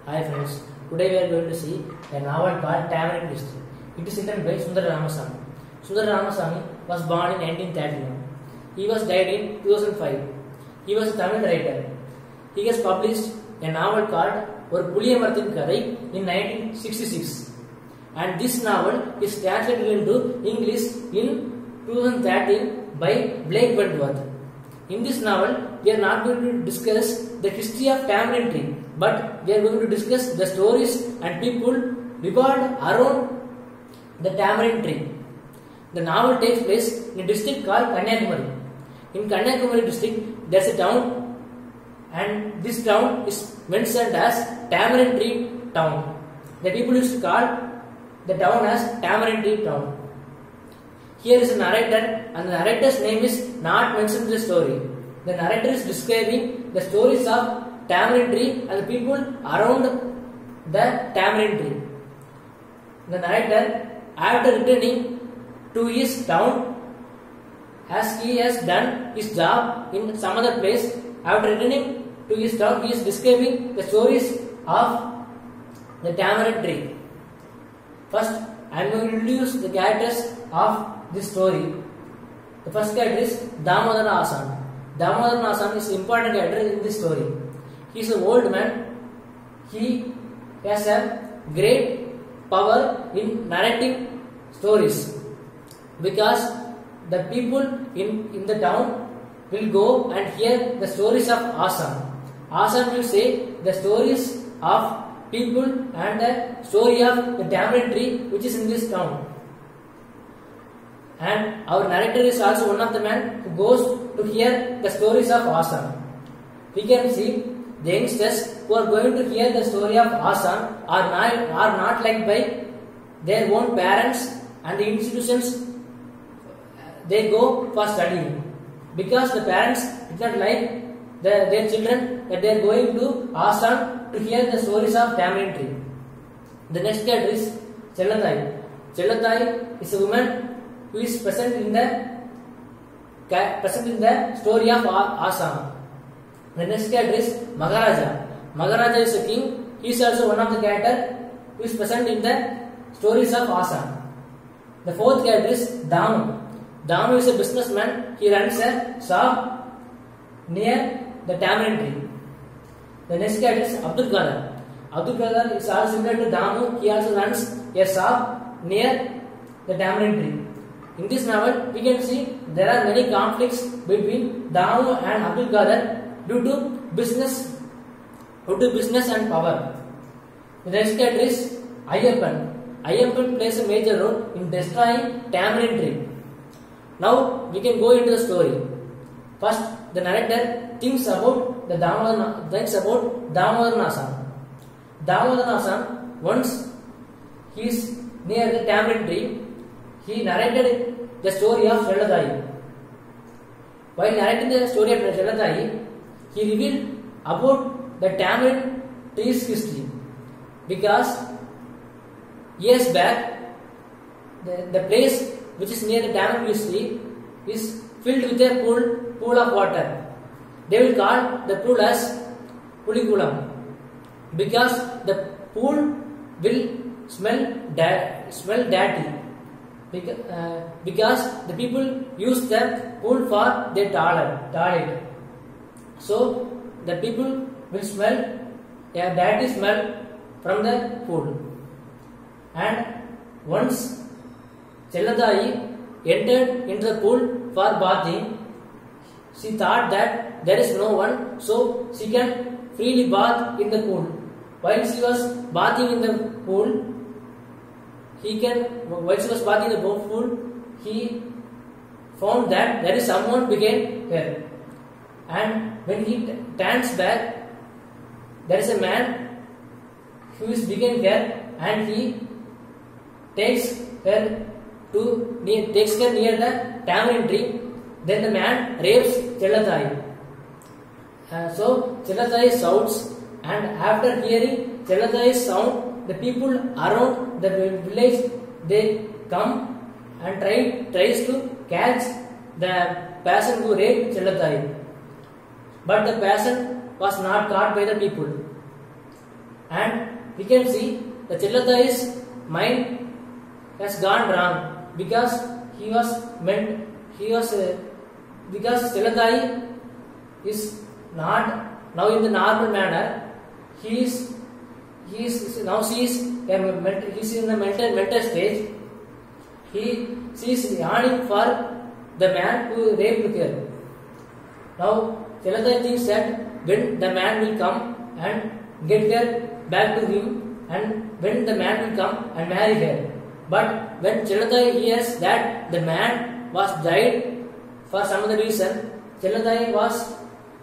Hi friends, today we are going to see a novel called Tamarind History. It is written by Sundar Ramasamy. Sundar Ramasamy was born in 1931. He was died in 2005. He was a Tamil writer. He has published a novel called Or Puliya Marathin Kadai in 1966. And this novel is translated into English in 2013 by Blake Wentworth. In this novel, we are not going to discuss the history of tamarind tree, but we are going to discuss the stories and people revolved around the tamarind tree. The novel takes place in a district called Kanyakumari. In Kanyakumari district, there is a town, and this town is mentioned as Tamarind Tree Town. The people used to call the town as Tamarind Tree Town. Here is a narrator, and the narrator's name is not mentioned in the story. The narrator is describing the stories of tamarind tree and the people around the tamarind tree. The narrator, after returning to his town, as he has done his job in some other place, after returning to his town, he is describing the stories of the tamarind tree. First, I am going to introduce the characters of this story. The first character is Damodaran Asan. Damodaran Asan is an important character in this story. He is an old man. He has a great power in narrating stories, because the people in the town will go and hear the stories of Asan. Asan will say the stories of people and the story of the tamarind tree which is in this town. And our narrator is also one of the men who goes to hear the stories of Asan. We can see the youngsters who are going to hear the story of Asan are not liked by their own parents and the institutions they go for studying, because the parents did not like their children that they are going to Asan to hear the stories of tamarind tree. The next character is Chellathai. Chellathai is a woman who is present in the story of Asan. The next character is Maharaja. Maharaja is a king. He is also one of the characters who is present in the stories of Asan. The fourth character is Damu. Damu is a businessman. He runs a shop near the tamarind tree. The next character is Abdul Qadir. Abdul Qadir is also similar to Damu. He also runs a shop near the tamarind tree. In this novel, we can see there are many conflicts between Damu and Abdul Qadir due to business and power. The next character is Ayyappan. Ayyappan plays a major role in destroying tamarind tree. Now we can go into the story. First, the narrator thinks about Damodaran Asan. Damodaran Asan, once he is near the tamarind tree, he narrated the story of Chellathai. While narrating the story of Chellathai, he revealed about the tamarind tree's history, because years back the place which is near the tamarind tree is filled with a pool of water. They will call the pool as Pulikulam, because the pool will smell dirty. Because the people use the pool for their toilet. So the people will smell a dirty smell from the pool. And once Chellathai entered into the pool for bathing, she thought that there is no one, so she can freely bath in the pool. While she was bathing in the pool, he found that there is someone behind her. And when he turns back, there is a man who is behind her, and he takes her near the tamarind tree. Then the man rapes Chellathai. So Chellathai shouts, and after hearing Chellathai's sound, the people around the village, they come and tries to catch the person who raped Chellathai. But the person was not caught by the people. and we can see the Chelladai's mind has gone wrong because he was meant he was because Chelladai is not now in the normal manner. He is now sees he's in the mental stage. He is yearning for the man who raped her. Now Chelladai thinks that when the man will come and get her back to him, and when the man will come and marry her. But when Chelladai hears that the man was died for some other reason, Chelladai was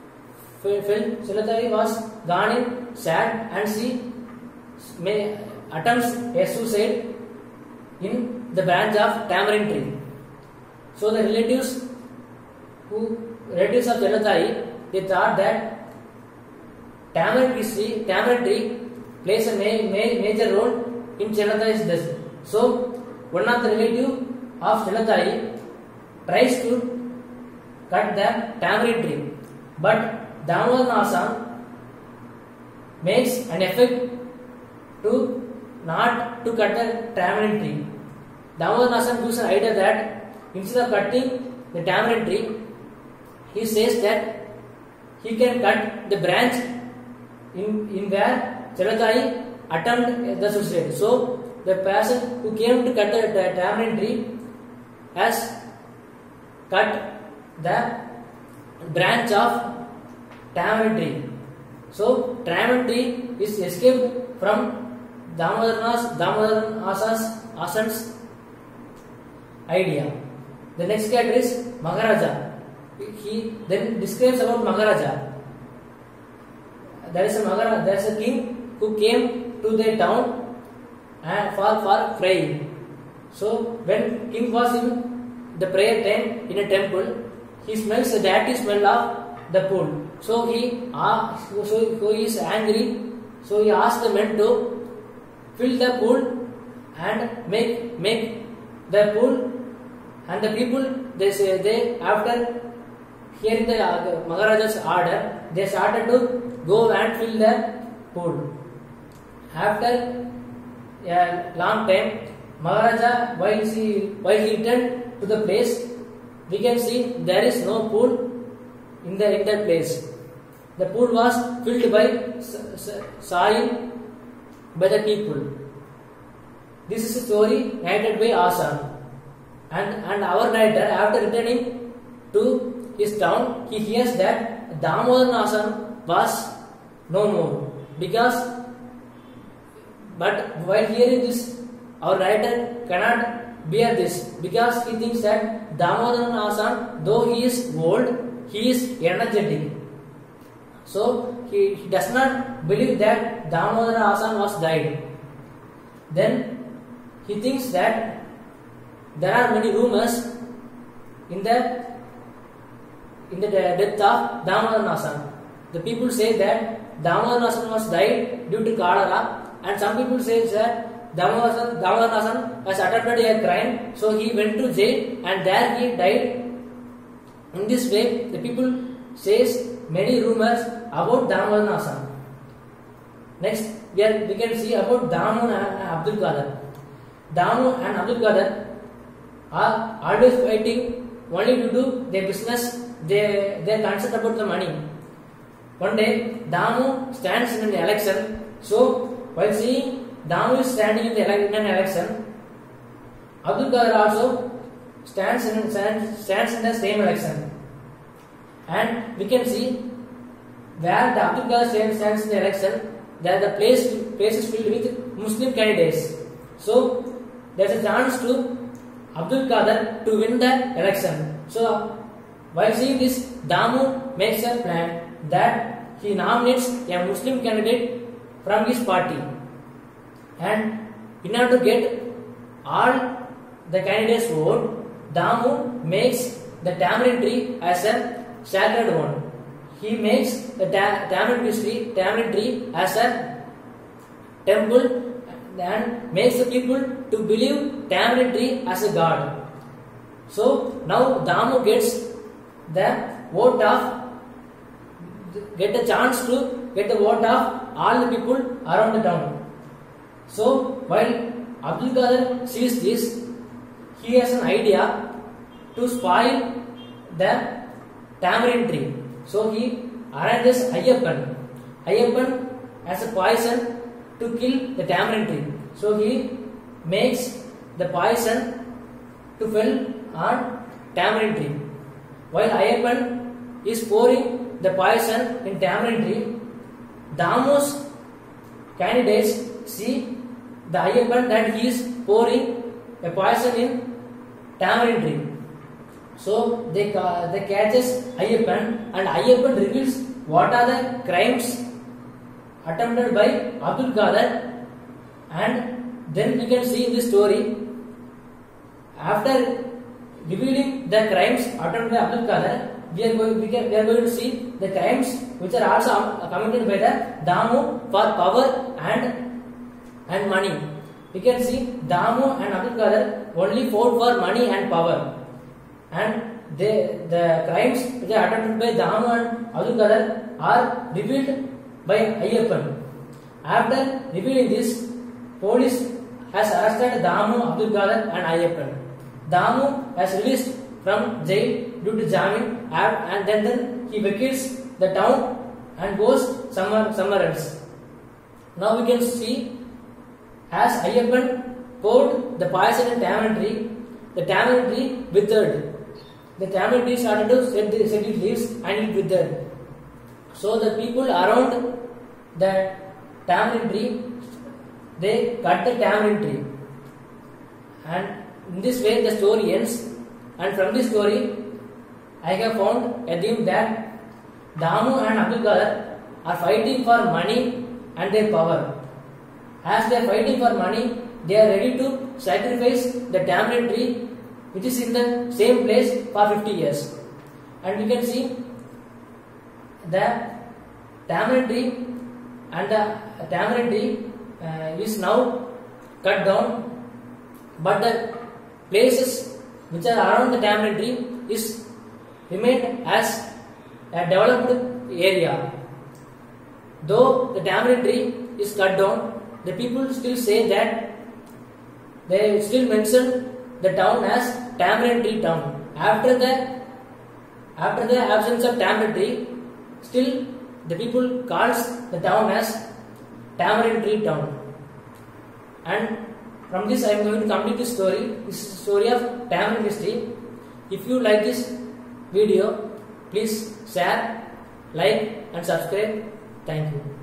gone in sad, and she attempts a suicide in the branch of tamarind tree. So the relatives of Chelladai, they thought that tamarind tree plays a major role in Chelladai's death. So one of the relatives of Chelladai tries to cut the tamarind tree, but Damodaran Asan makes an effort to not to cut the tamarind tree. Damodaran Asan gives an idea that instead of cutting the tamarind tree, he says that he can cut the branch in where Chelladai attempted the suicide. So the person who came to cut the tamarind tree has cut the branch of tamarind tree. So tamarind tree is escaped from Damodaran Asan's idea. The next character is Maharaja. He then describes about Maharaja. There is a king who came to the town for praying. So when king was in the prayer time in a temple, he smells the dirty smell of the pool. So he is angry. So he asked the men to fill the pool and make the pool. And the people, they after hearing the Maharaja's order, they started to go and fill the pool. After a long time, Maharaja, while he returned to the place, we can see there is no pool in that place. The pool was filled by soil by the people. This is a story narrated by Asan. And our narrator, after returning to his town, he hears that Damodaran Asan was no more. But while hearing this, our narrator cannot bear this, because he thinks that Damodaran Asan, though he is old, he is energetic. So he does not believe that Damodaran Asan was died. Then he thinks that there are many rumors in the death of Damodaran Asan. The people say that Damodaran Asan was died due to cholera, and some people say that Damodaran Asan has attempted a crime, so he went to jail and there he died. In this way, the people says many rumors about Damodaran Asan. Next, we can see about Damu and Abdul Qadir. Damu and Abdul Qadir are always fighting only to do their business. They are concerned about the money. One day, Damu stands in an election. So, while seeing Damu is standing in an election, Abdul Qadir also stands in the same election. And we can see where the Abdul Qadir stands in the election, that the place is filled with Muslim candidates. So, there is a chance to Abdul Qadir to win the election. So, while seeing this, Damu makes a plan that he nominates a Muslim candidate from his party. And in order to get all the candidates' vote, Damu makes the tamarind tree as a sacred one. He makes the tamarind tree as a temple and makes the people to believe tamarind tree as a god. So now Damu gets the vote of, get a chance to get the vote of all the people around the town. So while Abdul Qadir sees this, he has an idea to spoil the tamarind tree. So he arranges Ayyappan. Ayyappan as a poison to kill the tamarind tree. So he makes the poison to fell on tamarind tree. While Ayyappan is pouring the poison in tamarind tree, Damu's candidates see the Ayyappan that he is pouring a poison in tamarind tree. So they catches Ayyappan, and Ayyappan reveals what are the crimes attempted by Abdul Qadir, and then we can see in this story, after revealing the crimes attempted by Abdul Qadir, we are going to see the crimes which are also committed by the Damu for power and money. We can see Damu and Abdul Qadir only fought for money and power, and the crimes which are attempted by Damu and Abdul Qadir are revealed by Ayyappan. After revealing this, police has arrested Damu, Abdul Qadir and Ayyappan. Damu has released from jail due to Jamin, and then he vacates the town and goes somewhere else. Now we can see, as Ayyappan poured the poison in tamarind tree, the tamarind tree withered. The tamarind tree started to shed its leaves and it withered. So the people around the tamarind tree, they cut the tamarind tree, and in this way the story ends. And from this story, I have found a theme that Damu and Abdul Qadir are fighting for money and their power. As they are fighting for money, they are ready to sacrifice the tamarind tree which is in the same place for 50 years. And we can see the tamarind tree, and the tamarind tree is now cut down, but the places which are around the tamarind tree is remained as a developed area. Though the tamarind tree is cut down, the people still say that they still mention the town as tamarind tree town. After the absence of tamarind tree, still the people calls the town as tamarind tree town. And from this I am going to complete this story. This is the story of tamarind history. If you like this video, please share, like and subscribe. Thank you.